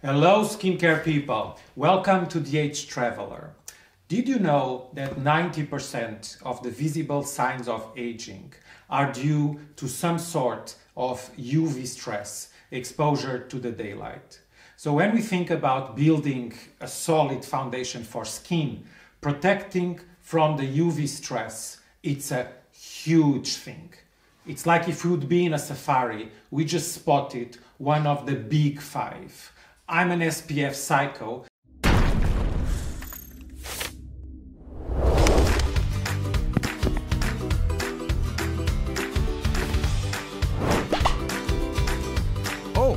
Hello skincare people, welcome to The Age Traveler. Did you know that 90% of the visible signs of aging are due to some sort of UV stress, exposure to the daylight? So when we think about building a solid foundation for skin, protecting from the UV stress, it's a huge thing. It's like if we would be in a safari, we just spotted one of the big five. I'm an SPF psycho. Oh!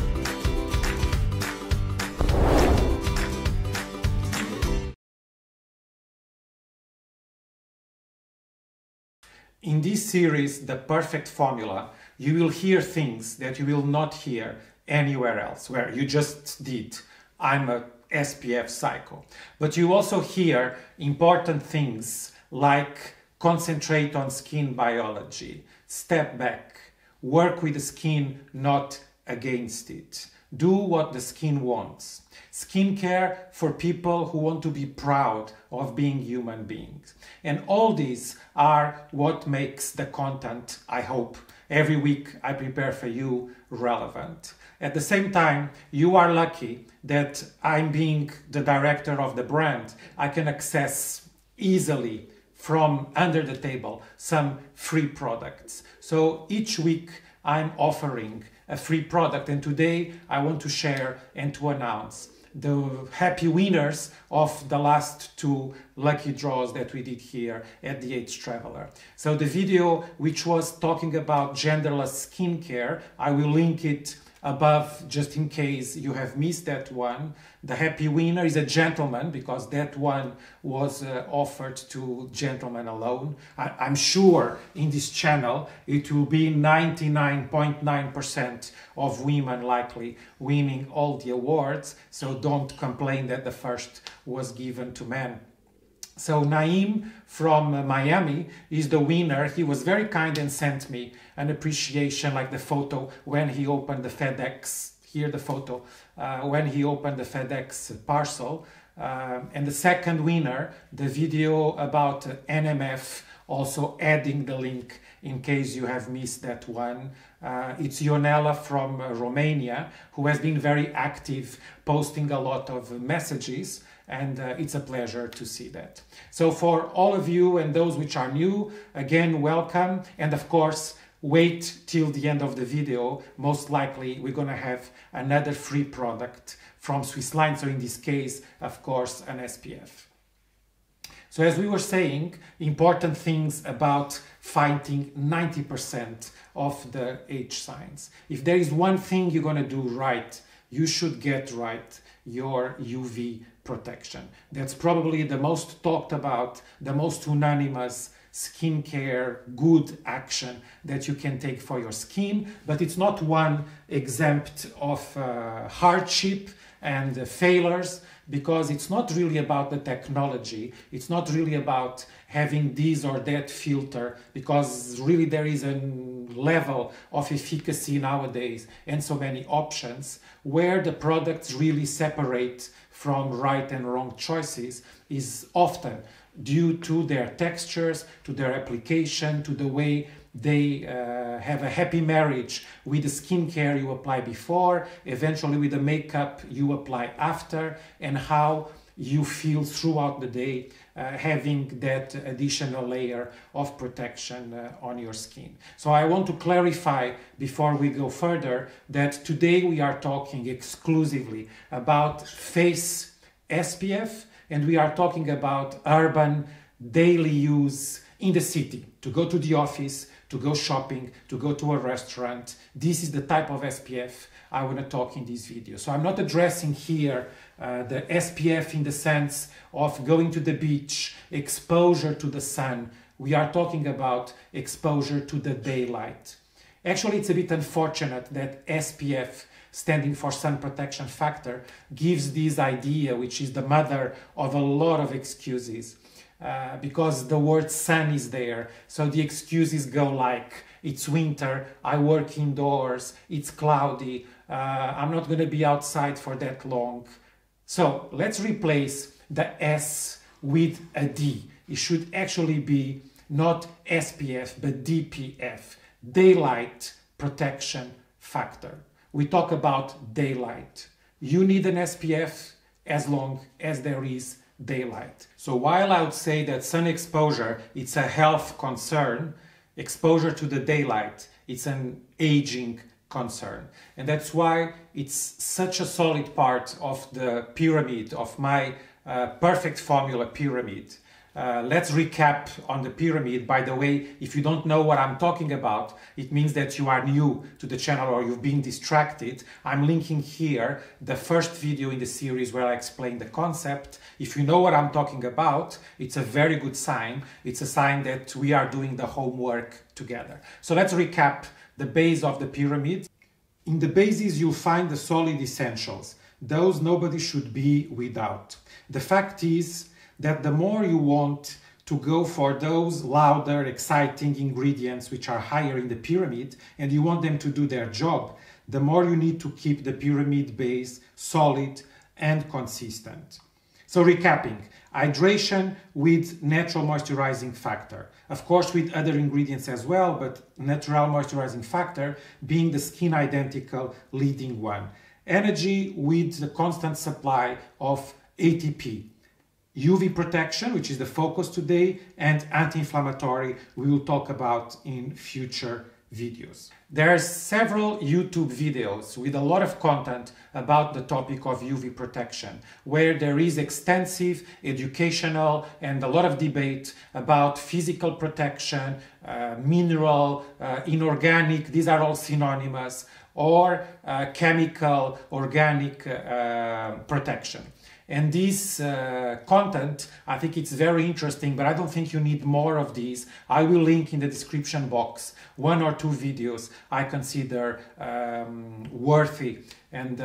In this series, The Perfect Formula, you will hear things that you will not hear anywhere else, where you just did. I'm a SPF psycho. But you also hear important things like concentrate on skin biology, step back, work with the skin, not against it. Do what the skin wants. Skincare for people who want to be proud of being human beings. And all these are what makes the content, I hope, every week I prepare for you relevant. At the same time, you are lucky that I'm being the director of the brand. I can access easily from under the table some free products. So each week I'm offering a free product, and today I want to share and to announce the happy winners of the last two lucky draws that we did here at The Age Traveler. So the video which was talking about genderless skincare, I will link it above just in case you have missed that one. The happy winner is a gentleman because that one was offered to gentlemen alone. I'm sure in this channel it will be 99.9% of women likely winning all the awards, so don't complain that the first was given to men. So Naim from Miami is the winner. He was very kind and sent me an appreciation, like the photo when he opened the FedEx. Here the photo when he opened the FedEx parcel. And the second winner, the video about NMF, also adding the link in case you have missed that one. It's Ionela from Romania, who has been very active, posting a lot of messages, and it's a pleasure to see that. So for all of you and those which are new, again, welcome. And of course, wait till the end of the video. Most likely, we're going to have another free product from Swissline. So in this case, of course, an SPF. So as we were saying, important things about fighting 90% of the age signs. If there is one thing you're going to do right, you should get right your UV protection. That's probably the most talked about, the most unanimous skincare good action that you can take for your skin, but it's not one exempt of hardship and failures, because it's not really about the technology, it's not really about having this or that filter, because really there is a level of efficacy nowadays and so many options where the products really separate from right and wrong choices is often due to their textures, to their application, to the way they have a happy marriage with the skincare you apply before, eventually with the makeup you apply after, and how you feel throughout the day having that additional layer of protection on your skin. So I want to clarify before we go further that today we are talking exclusively about face SPF, and we are talking about urban daily use in the city, to go to the office, to go shopping, to go to a restaurant. This is the type of SPF I want to talk in this video. So I'm not addressing here the SPF in the sense of going to the beach, exposure to the sun. We are talking about exposure to the daylight. Actually, it's a bit unfortunate that SPF, standing for sun protection factor, gives this idea, which is the mother of a lot of excuses. Because the word sun is there, so the excuses go like it's winter, I work indoors, it's cloudy, I'm not going to be outside for that long. So let's replace the S with a D. It should actually be not SPF but DPF, Daylight Protection Factor. We talk about daylight. You need an SPF as long as there is daylight. So while I would say that sun exposure, it's a health concern, exposure to the daylight, it's an aging concern. And that's why it's such a solid part of the pyramid, of my perfect formula pyramid. Let's recap on the pyramid. By the way, if you don't know what I'm talking about, it means that you are new to the channel or you've been distracted. I'm linking here the first video in the series where I explain the concept. If you know what I'm talking about, it's a very good sign. It's a sign that we are doing the homework together. So let's recap the base of the pyramid. In the bases, you'll find the solid essentials. Those nobody should be without. The fact is that the more you want to go for those louder, exciting ingredients which are higher in the pyramid and you want them to do their job, the more you need to keep the pyramid base solid and consistent. So recapping, hydration with natural moisturizing factor. Of course with other ingredients as well, but natural moisturizing factor being the skin identical leading one. Energy with the constant supply of ATP. UV protection, which is the focus today, and anti-inflammatory we will talk about in future videos. There are several YouTube videos with a lot of content about the topic of UV protection, where there is extensive educational and a lot of debate about physical protection, mineral, inorganic, these are all synonymous, or chemical, organic protection. And this content, I think it's very interesting, but I don't think you need more of these. I will link in the description box 1 or 2 videos I consider worthy, and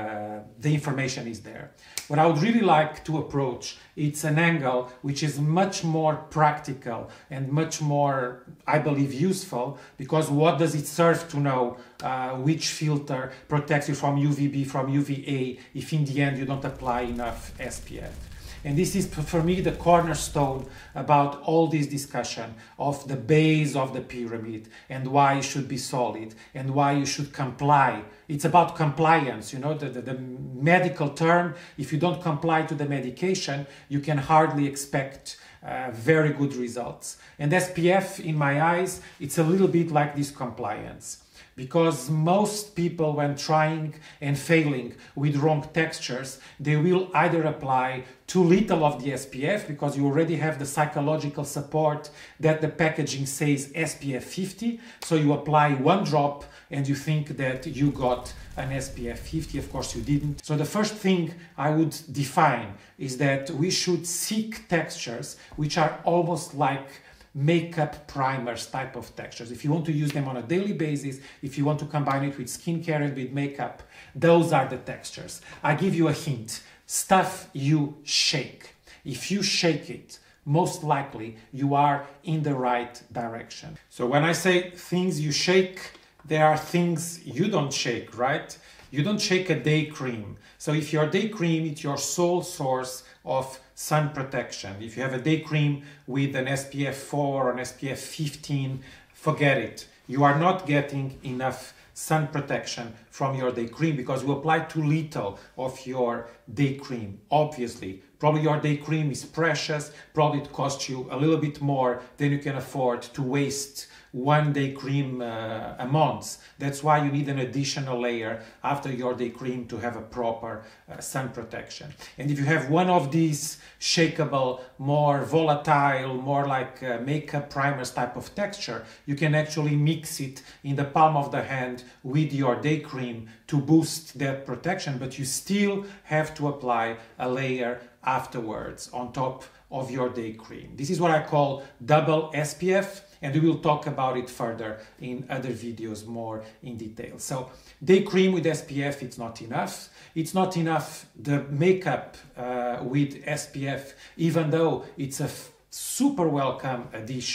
the information is there. What I would really like to approach, it's an angle which is much more practical and much more, I believe, useful, because what does it serve to know which filter protects you from UVB, from UVA, if in the end you don't apply enough SPF. And this is for me the cornerstone about all this discussion of the base of the pyramid and why it should be solid and why you should comply. It's about compliance, you know, the medical term. If you don't comply to the medication, you can hardly expect very good results. And SPF, in my eyes, it's a little bit like this compliance. Because most people, when trying and failing with wrong textures, they will either apply too little of the SPF because you already have the psychological support that the packaging says SPF 50, so you apply 1 drop and you think that you got an SPF 50. Of course you didn't. So the first thing I would define is that we should seek textures which are almost like makeup primers type of textures. If you want to use them on a daily basis, if you want to combine it with skincare and with makeup, those are the textures. I give you a hint. Stuff you shake. If you shake it, most likely you are in the right direction. So when I say things you shake, there are things you don't shake, right? You don't shake a day cream. So if your day cream is your sole source of sun protection, if you have a day cream with an SPF 4 or an SPF 15, forget it. You are not getting enough sun protection from your day cream because you apply too little of your day cream. Obviously, probably your day cream is precious, probably it costs you a little bit more than you can afford to waste 1 day cream a month. That's why you need an additional layer after your day cream to have a proper sun protection. And if you have one of these shakeable, more volatile, more like makeup primers type of texture, you can actually mix it in the palm of the hand with your day cream to boost that protection, but you still have to apply a layer afterwards on top of your day cream. This is what I call double SPF, and we will talk about it further in other videos more in detail. So day cream with SPF, it's not enough. It's not enough the makeup with SPF, even though it's a super welcome addition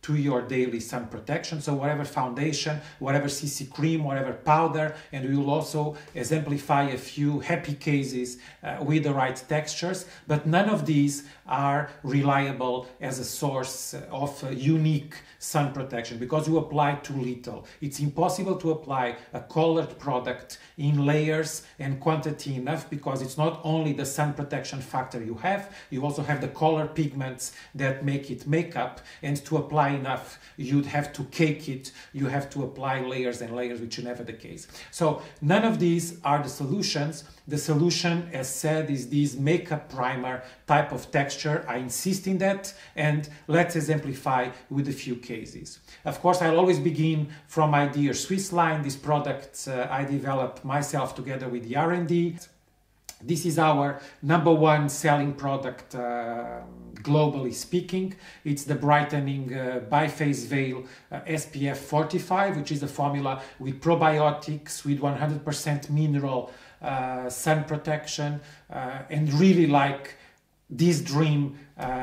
to your daily sun protection. So whatever foundation, whatever CC cream, whatever powder, and we will also exemplify a few happy cases with the right textures, but none of these are reliable as a source of unique sun protection because you apply too little. It's impossible to apply a colored product in layers and quantity enough because it's not only the sun protection factor you also have the color pigments that make it makeup, and to apply enough you'd have to cake it, you have to apply layers and layers, which is never the case. So none of these are the solutions. The solution, as said, is this makeup primer type of texture. I insist in that, and let's exemplify with a few cases. Of course, I'll always begin from my dear Swiss line. This product I developed myself together with the R&D. This is our #1 selling product, globally speaking. It's the brightening biphase veil SPF 45, which is a formula with probiotics, with 100% mineral sun protection, and really like this dream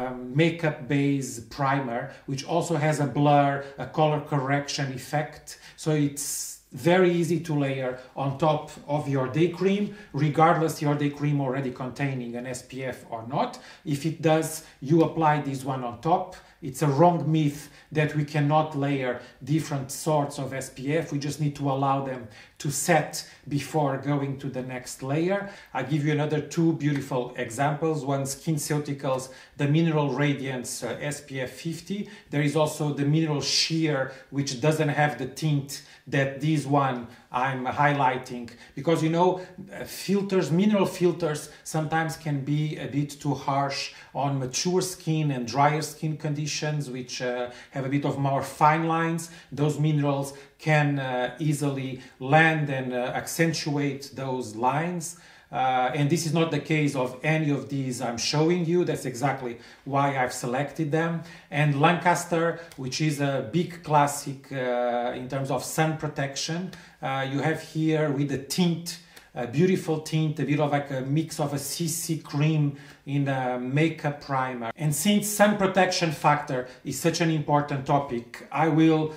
makeup base primer, which also has a blur, a color correction effect. So it's very easy to layer on top of your day cream, regardless your day cream already containing an SPF or not. If it does, you apply this one on top. It's a wrong myth that we cannot layer different sorts of SPF. We just need to allow them to set before going to the next layer. I give you another two beautiful examples. One, SkinCeuticals, the Mineral Radiance SPF 50. There is also the Mineral Sheer, which doesn't have the tint that this one I'm highlighting, because you know, filters, mineral filters sometimes can be a bit too harsh on mature skin and drier skin conditions, which have a bit of more fine lines. Those minerals can easily land and accentuate those lines. And this is not the case of any of these I'm showing you. That's exactly why I've selected them. And Lancaster, which is a big classic in terms of sun protection. You have here with the tint, a beautiful tint, a bit of like a mix of a CC cream in a makeup primer. And since sun protection factor is such an important topic, I will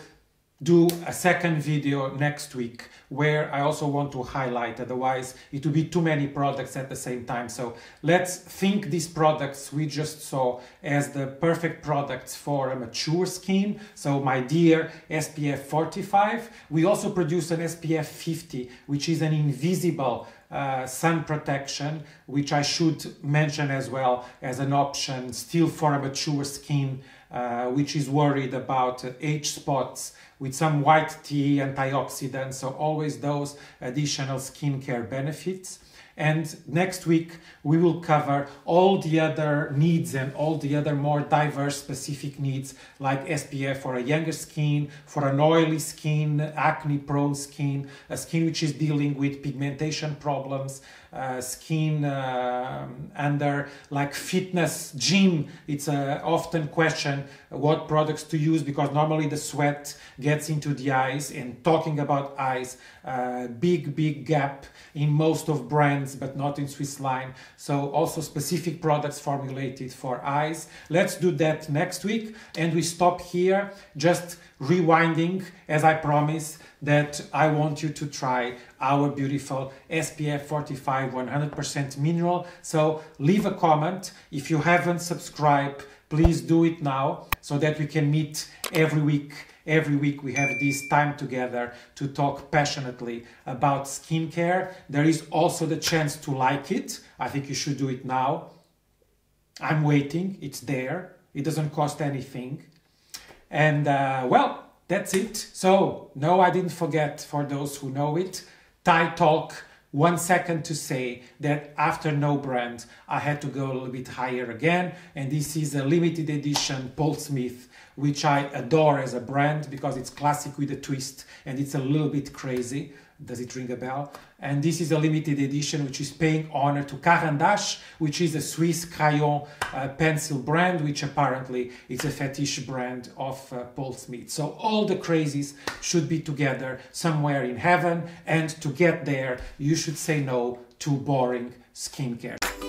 do a second video next week where I also want to highlight, otherwise it will be too many products at the same time. So let's think these products we just saw as the perfect products for a mature skin. So my dear SPF 45, we also produce an SPF 50, which is an invisible sun protection, which I should mention as well as an option still for a mature skin, which is worried about age spots, with some white tea, antioxidants, so always those additional skincare benefits. And next week we will cover all the other needs and all the other more diverse specific needs, like SPF for a younger skin, for an oily skin, acne prone skin, a skin which is dealing with pigmentation problems, skin under like fitness, gym. It's a often question what products to use, because normally the sweat gets into the eyes, and talking about eyes, big gap in most of brands, but not in Swiss line. So also specific products formulated for eyes. Let's do that next week. And we stop here, just rewinding, as I promised, that I want you to try our beautiful SPF 45 100% mineral. So leave a comment. If you haven't subscribed, please do it now, so that we can meet every week. Every week we have this time together to talk passionately about skincare. There is also the chance to like it. I think you should do it now. I'm waiting. It's there. It doesn't cost anything. And well, that's it. So, no, I didn't forget, for those who know it, Thai Talk. 1 second to say that after No Brand, I had to go a little bit higher again. And this is a limited edition Paul Smith, which I adore as a brand because it's classic with a twist and it's a little bit crazy. Does it ring a bell? And this is a limited edition which is paying honor to Caran d'Ache, which is a Swiss crayon pencil brand, which apparently is a fetish brand of Paul Smith. So all the crazies should be together somewhere in heaven, and to get there you should say no to boring skincare.